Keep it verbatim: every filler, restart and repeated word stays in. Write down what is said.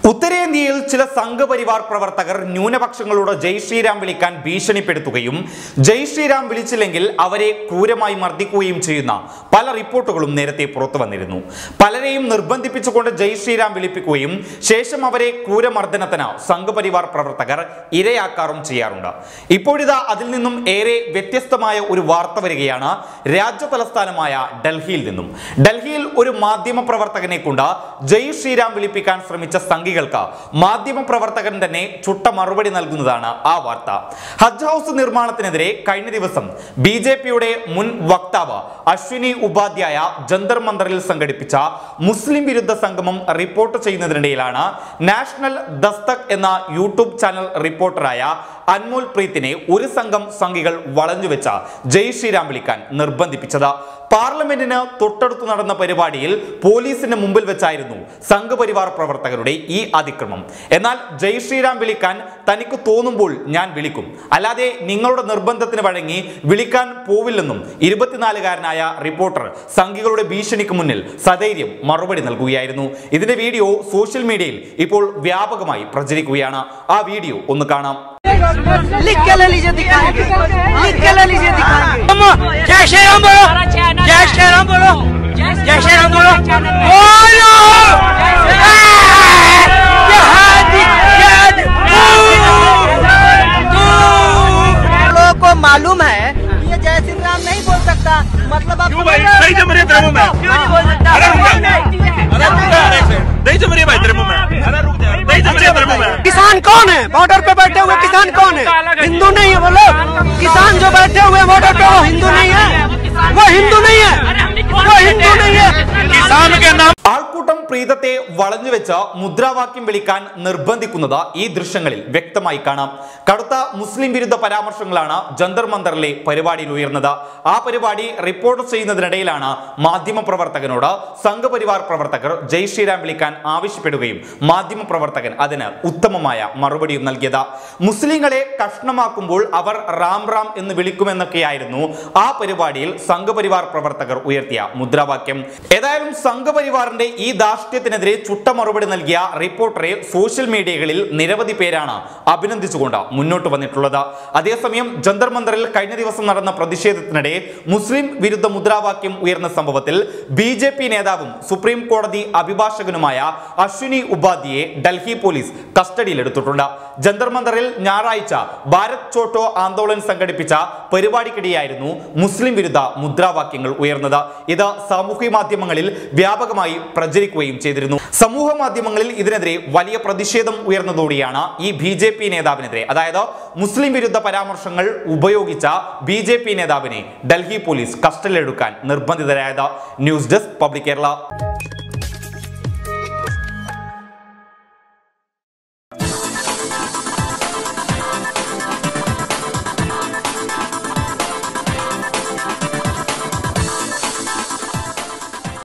ഉത്തരേന്ത്യയിൽ ചില സംഘപരിവാർ പ്രവർത്തകർ ന്യൂനപക്ഷങ്ങളോട് ജയ് ശ്രീരാം വിളിക്കാൻ ഭീഷണിപ്പെടുത്തുകയും ജയ് ശ്രീരാം വിളിച്ചില്ലെങ്കിൽ അവരെ ക്രൂരമായി മർദ്ദിക്കുകയും ചെയ്യുന്ന പല റിപ്പോർട്ടുകളും നേരത്തെ പുറത്തു വന്നിരുന്നു. പലരെയും നിർബന്ധിപ്പിച്ചുകൊണ്ട് ജയ് ശ്രീരാം വിളിപ്പിക്കുകയും ശേഷം അവരെ ക്രൂരമർദ്ദനത്തിന് സംഘപരിവാർ പ്രവർത്തകർ ഇരയാക്കാറും ചെയ്യാറുണ്ട്. ഇപ്പോഴിതാ അതിൽ നിന്നും ഏറെ വ്യത്യസ്തമായ ഒരു വാർത്ത വരികയാണ് രാജ്യ തലസ്ഥാനമായ ഡൽഹിയിൽ നിന്നും. ഡൽഹിയിൽ ഒരു മാധ്യമ പ്രവർത്തകനെ കൊണ്ട് ജയ് ശ്രീരാം വിളിപ്പിക്കാൻ ശ്രമിച്ച സംഘികൾക്ക് മാധ്യമ പ്രവർത്തകൻ തന്നെ ചുട്ട മറുപടി നൽകുന്നതാണ് ആ വാർത്ത. ഹജ്ജ് ഹൗസ് നിർമ്മാണത്തിനെതിരെ കഴിഞ്ഞ ദിവസം ബി ജെ പിയുടെ മുൻ വക്താവ് അശ്വിനി ഉപാധ്യായ ജന്തർ മന്ദറിൽ സംഘടിപ്പിച്ച മുസ്ലിം വിരുദ്ധ സംഗമം റിപ്പോർട്ട് ചെയ്യുന്നതിനിടയിലാണ് നാഷണൽ ദസ്തക് എന്ന യൂട്യൂബ് ചാനൽ റിപ്പോർട്ടറായ അൻമോൽ പ്രീത്തിനെ ഒരു സംഘം സംഘികൾ വളഞ്ഞുവെച്ച ജയ് ശ്രീരാം വിളിക്കാൻ നിർബന്ധിപ്പിച്ചത്. പാർലമെന്റിന് തൊട്ടടുത്ത് നടന്ന പരിപാടിയിൽ പോലീസിന് മുമ്പിൽ വെച്ചായിരുന്നു സംഘപരിവാർ പ്രവർത്തകരുടെ ഈ അതിക്രമം. എന്നാൽ ജയ് ശ്രീരാം വിളിക്കാൻ തനിക്ക് തോന്നുമ്പോൾ ഞാൻ വിളിക്കും, അല്ലാതെ നിങ്ങളുടെ നിർബന്ധത്തിന് വഴങ്ങി വിളിക്കാൻ പോവില്ലെന്നും ഇരുപത്തിനാലുകാരനായ റിപ്പോർട്ടർ സംഘികളുടെ ഭീഷണിക്ക് മുന്നിൽ സധൈര്യം മറുപടി നൽകുകയായിരുന്നു. ഇതിന്റെ വീഡിയോ സോഷ്യൽ മീഡിയയിൽ ഇപ്പോൾ വ്യാപകമായി പ്രചരിക്കുകയാണ്. ആ വീഡിയോ ഒന്ന് കാണാം. लिख के ले लीजिए, दिखाएंगे, लिख के ले लीजिए, दिखाएंगे। जय श्री राम बोलो, जय श्री राम बोलो, जय श्री राम बोलो, बोलो। लोगों को मालूम है ये जय श्री राम नहीं बोल सकता, मतलब आप नहीं जम रहे तेरे मुंह में, क्यों नहीं बोल सकता? अरे रुक जा, नहीं जम रही भाई तेरे मुंह में, अरे रुक जा, नहीं जम रही तेरे मुंह में। किसान कौन है? बॉर्डर पे बैठे हुए किसान कौन है? हिंदू नहीं है वो लोग। किसान जो बैठे हुए बॉर्डर पे वो हिंदू नहीं है, वो हिंदू नहीं है, वो हिंदू नहीं है। किसान के नाम ആൾക്കൂട്ടം പ്രീതത്തെ വളഞ്ഞുവെച്ച് മുദ്രാവാക്യം വിളിക്കാൻ നിർബന്ധിക്കുന്നത് ഈ ദൃശ്യങ്ങളിൽ വ്യക്തമായി കാണാം. കടുത്ത മുസ്ലിം വിരുദ്ധ പരാമർശങ്ങളാണ് ജന്തർ മന്ദറിലെ പരിപാടിയിൽ ഉയർന്നത്. ആ പരിപാടി റിപ്പോർട്ട് ചെയ്യുന്നതിനിടയിലാണ് മാധ്യമ പ്രവർത്തകനോട് സംഘപരിവാർ പ്രവർത്തകർ ജയ് ശ്രീരാം വിളിക്കാൻ ആവശ്യപ്പെടുകയും മാധ്യമ പ്രവർത്തകൻ അതിന് ഉത്തമമായ മറുപടിയും നൽകിയത്. മുസ്ലിങ്ങളെ കഷ്ണമാക്കുമ്പോൾ അവർ റാം റാം എന്ന് വിളിക്കുമെന്നൊക്കെയായിരുന്നു ആ പരിപാടിയിൽ സംഘപരിവാർ പ്രവർത്തകർ ഉയർത്തിയ മുദ്രാവാക്യം. ഏതായാലും സംഘപരിവാറിന്റെ ഈ ധാർഷ്ട്യത്തിനെതിരെ ചുട്ട മറുപടി നൽകിയ റിപ്പോർട്ടറെ സോഷ്യൽ മീഡിയകളിൽ നിരവധി പേരാണ് അഭിനന്ദിച്ചുകൊണ്ട് മുന്നോട്ട് വന്നിട്ടുള്ളത്. അതേസമയം ജന്തർ മന്ദറിൽ കഴിഞ്ഞ ദിവസം നടന്ന പ്രതിഷേധത്തിനിടെ മുസ്ലിം വിരുദ്ധ മുദ്രാവാക്യം ഉയർന്ന സംഭവത്തിൽ ബി ജെ പി നേതാവും സുപ്രീം കോടതി അഭിഭാഷകനുമായ അശ്വിനി ഉപാധ്യയെ ഡൽഹി പോലീസ് കസ്റ്റഡിയിലെടുത്തിട്ടുണ്ട്. ജന്തർ മന്ദറിൽ ഞായറാഴ്ച ഭാരത് ചോട്ടോ ആന്തോളൻ സംഘടിപ്പിച്ച പരിപാടിക്കിടെയായിരുന്നു മുസ്ലിം വിരുദ്ധ മുദ്രാവാക്യങ്ങൾ ഉയർന്നത്. ഇത് സാമൂഹ്യ മാധ്യമങ്ങളിൽ വ്യാപകമായി പ്രചരിക്കുകയും ചെയ്തിരുന്നു. സമൂഹ മാധ്യമങ്ങളിൽ ഇതിനെതിരെ വലിയ പ്രതിഷേധം ഉയർന്നതോടെയാണ് ഈ ബി ജെ പി നേതാവിനെതിരെ, അതായത് മുസ്ലിം വിരുദ്ധ പരാമർശങ്ങൾ ഉപയോഗിച്ച ബി ജെ പി നേതാവിനെ ഡൽഹി പോലീസ് കസ്റ്റഡിയിലെടുക്കാൻ നിർബന്ധിതരായത്. News desk public Kerala.